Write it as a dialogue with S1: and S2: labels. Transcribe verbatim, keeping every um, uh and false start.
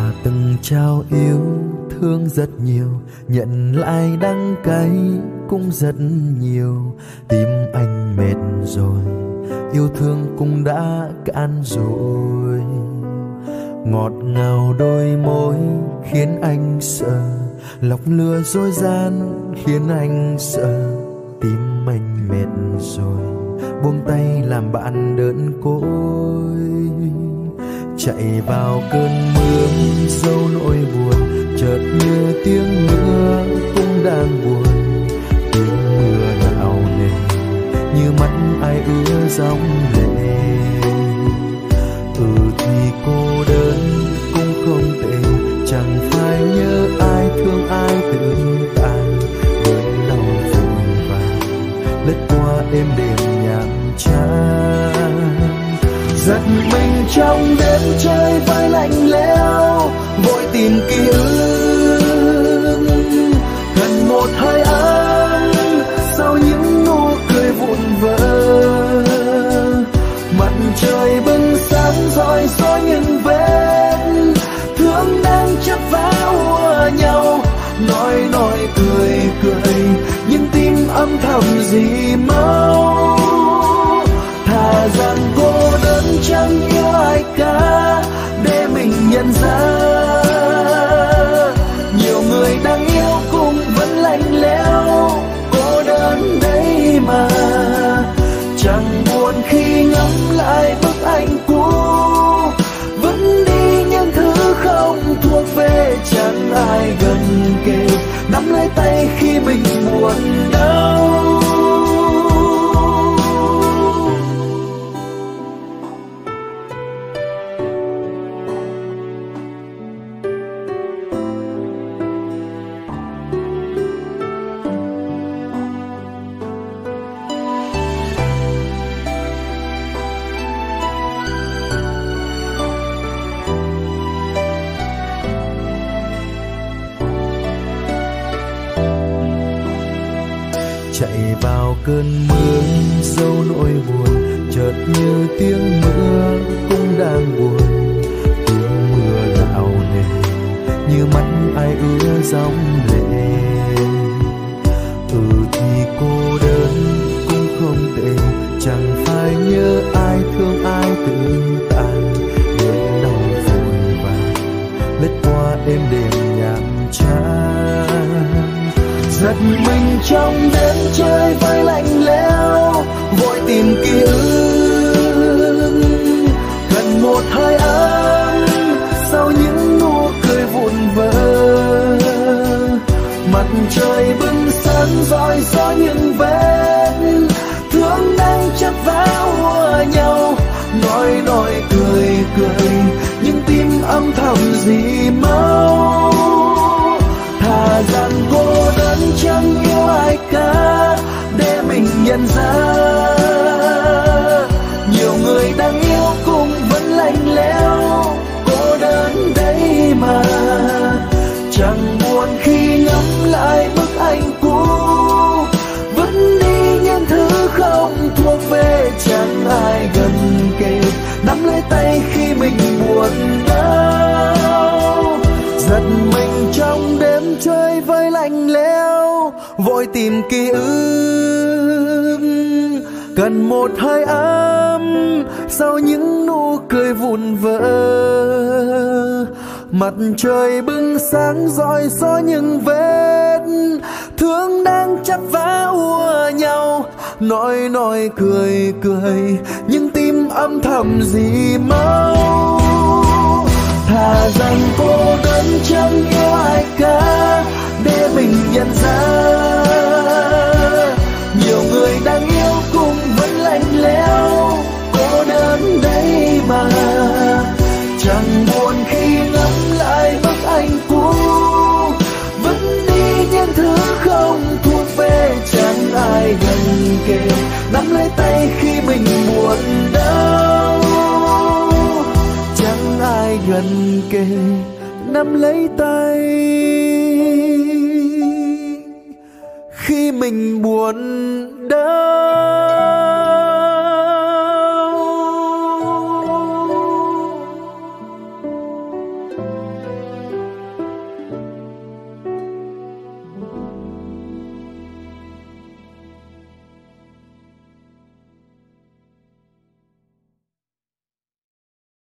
S1: từng trao yêu thương rất nhiều, nhận lại đắng cay cũng rất nhiều. Tim anh mệt rồi, yêu thương cũng đã cạn rồi. Ngọt ngào đôi môi khiến anh sợ, lọc lừa dối gian khiến anh sợ. Tim anh mệt rồi, buông tay làm bạn đơn côi. Chạy vào cơn mưa dấu nỗi buồn, chợt như tiếng mưa cũng đang buồn. Tiếng mưa nặng nề như mắt ai ứa dòng lệ. Ừ thì cô đơn cũng không tệ, chẳng phải nhớ ai thương ai tự tại. Đớn đau vội vàng lướt qua êm đềm nhàm chán. Giật mình trong đêm trời vai lạnh lẽo, vội tìm ký ức gần một hơi ấm sau những nụ cười vụn vỡ. Mặt trời bừng sáng rọi soi những vết thương đang chấp vá ùa nhau. Nói nói cười cười nhưng tim âm thầm gì mau. Thà rằng cô đơn chẳng yêu ai cả để mình nhận ra, nhiều người đang yêu cũng vẫn lạnh lẽo cô đơn đấy mà. Chẳng buồn khi ngắm lại bức ảnh cũ, vẫn đi những thứ không thuộc về. Chẳng ai gần kề nắm lấy tay khi mình buồn đau. Chạy vào cơn mưa dấu nỗi buồn, chợt như tiếng mưa cũng đang buồn. Tiếng mưa nặng nề như mắt ai ứa dòng lệ. Ừ thì cô đơn cũng không tệ, chẳng phải nhớ ai thương ai tự tại. Đớn đau vội vàng lướt qua êm đềm nhàm chán. Giật mình trong đêm trời vai lạnh lẽo, vội tìm ký ức gần một hơi ấm sau những nụ cười vụn vỡ. Mặt trời bừng sáng rọi gió những vết thương đang chấp vá ùa nhau. Nói nói cười cười nhưng tim âm thầm gì mau. Thà rằng cô đơn chẳng yêu ai cả để mình nhận ra, nhiều người đang yêu cũng vẫn lạnh lẽo cô đơn đấy mà. Chẳng buồn khi ngắm lại bức ảnh cũ, vẫn đi những thứ không thuộc về. Chẳng ai gần kề nắm lấy tay khi mình buồn đau. Giật mình trong đêm trời vơi lạnh lẽo, vội tìm ký ức cần một hơi ấm sau những nụ cười vụn vỡ. Mặt trời bừng sáng rọi soi những vết thương đang chắp vá ùa nhau. Nói nói cười cười nhưng tim âm thầm gì mau. Thà rằng cô đơn chẳng yêu ai cả để mình nhận ra, nhiều người đang yêu cũng vẫn lạnh lẽo cô đơn đấy mà. Chẳng buồn khi ngắm lại bức ảnh cũ, vẫn đi những thứ không thuộc về. Chẳng ai gần kề nắm lấy tay khi mình buồn đau. Chẳng ai gần kề nắm lấy tay khi mình buồn đau.